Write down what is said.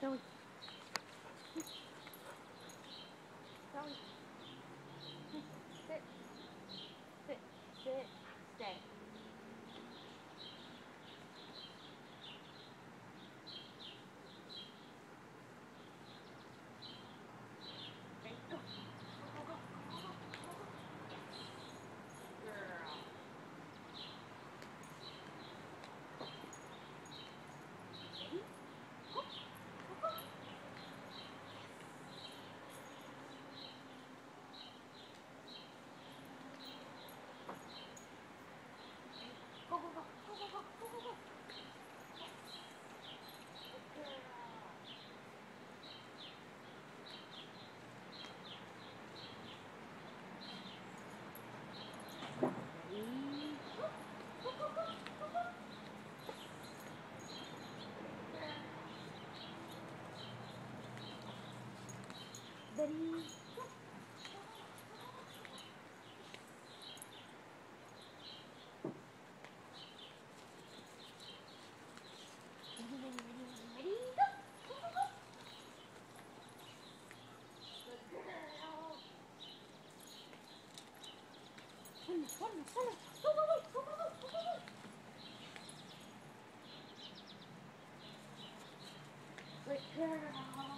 Zoe. Zoe. Sit. Sit. Sit. Stay. Okay, go. Go, go, go, go, go, go, go. Girl. Ready? Go. Go, go. Go, go, go, go, go, go, go, go, go. Yes. Good girl. Ready? Go, go, go, go, go, go. Good girl. Ready? Go. Go, go, go, go, go. Ready, ready, ready, ready, ready, go! Go, go, go! Good girl! Suena, suena, suena! Go, go, go! Go, go, go! Go, go, go! Good girl!